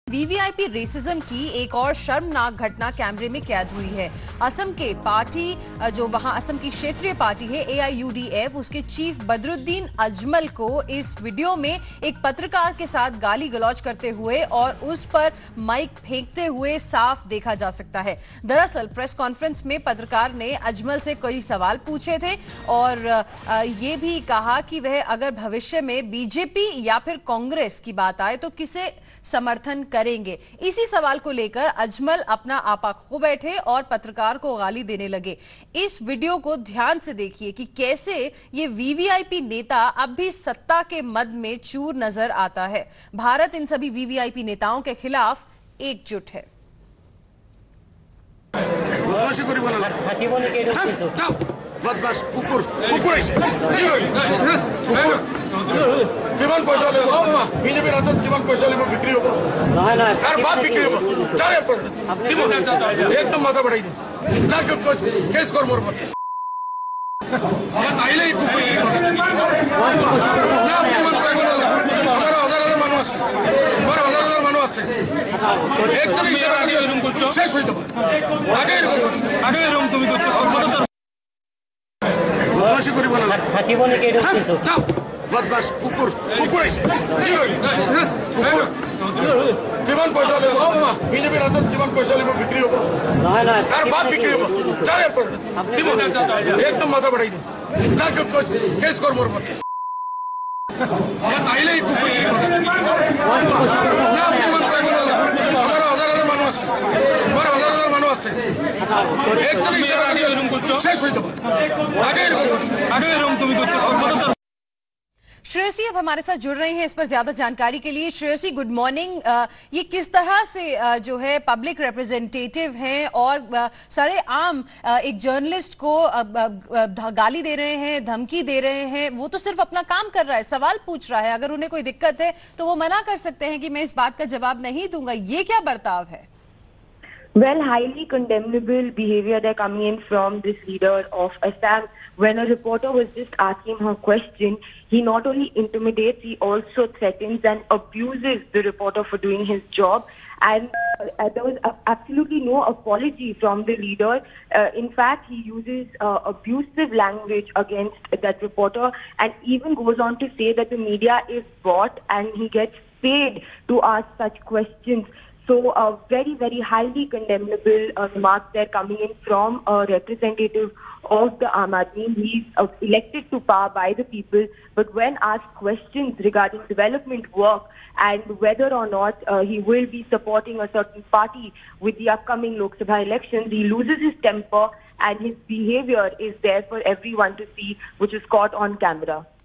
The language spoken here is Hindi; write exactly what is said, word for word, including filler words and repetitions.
वीवीआईपी रेसिज्म की एक और शर्मनाक घटना कैमरे में कैद हुई है। असम के पार्टी जो वहां असम की क्षेत्रीय पार्टी है A I U D F, उसके चीफ बदरुद्दीन अजमल को इस वीडियो में एक पत्रकार के साथ गाली गलौज करते हुए और उस पर माइक फेंकते हुए साफ देखा जा सकता है। दरअसल प्रेस कॉन्फ्रेंस में पत्रकार ने अजमल से कई सवाल पूछे थे और ये भी कहा कि वह अगर भविष्य में बीजेपी या फिर कांग्रेस की बात आए तो किसे समर्थन करेंगे। इसी सवाल को लेकर अजमल अपना आपा खो बैठे और पत्रकार को गाली देने लगे। इस वीडियो को ध्यान से देखिए कि कैसे ये वीवीआईपी नेता अब भी सत्ता के मद में चूर नजर आता है। भारत इन सभी वीवीआईपी नेताओं के खिलाफ एकजुट है। बदमाश कुकुर कुकुर ऐसे कुकुर किमान पैसा ले बीजेपी रात किमान पैसा ले बिक्री होगा तार बाप बिक्री होगा जाओ यार पर एकदम माथा बढ़ाई दे जा क्यों कुछ केस कर मोर पर बात आइले ही कुकुर ना अपने मन को हमारा हजार हजार मानव আছে हमारा हजार हजार मानव আছে एक जन इशारा करिए शेष हो जाए आगे आगे रूम তুমি করছো बदमाश कुकुर कुकुर ऐसे कुकुर किमान पैसा ले बीजेपी रात किमान पैसा ले बिक्री होगा तार बाप बिक्री होगा जाओ यार पर एकदम माथा बढ़ाई दे जा क्यों कुछ केस कर मोर पर बात आइले ही कुकुर ना अपने मन को हमारा हजार हजार मानव আছে हमारा हजार हजार मानव আছে एक जन इशारा करिए शेष हो जाए आगे आगे रूम तुम করছো। श्रेयसी अब हमारे साथ जुड़ रहे हैं इस पर ज्यादा जानकारी के लिए। Shreyasi, good morning. ये किस तरह से आ, जो है पब्लिक रिप्रेजेंटेटिव हैं और आ, सारे आम आ, एक जर्नलिस्ट को आ, आ, गाली दे रहे हैं, धमकी दे रहे हैं। वो तो सिर्फ अपना काम कर रहा है, सवाल पूछ रहा है। अगर उन्हें कोई दिक्कत है तो वो मना कर सकते हैं कि मैं इस बात का जवाब नहीं दूंगा। ये क्या बर्ताव है? Well, highly condemnable behavior that coming in from this leader of Assam. When a reporter was just asking her question, he not only intimidates, he also threatens and abuses the reporter for doing his job. And uh, there was uh, absolutely no apology from the leader. Uh, in fact, he uses uh, abusive language against that reporter and even goes on to say that the media is bought and he gets paid to ask such questions. So, uh, very, very highly condemnable uh, remarks there coming in from a representative of the Aam Aadmi. He's uh, elected to power by the people, but when asked questions regarding development work and whether or not uh, he will be supporting a certain party with the upcoming Lok Sabha elections, he loses his temper and his behavior is there for everyone to see, which is caught on camera.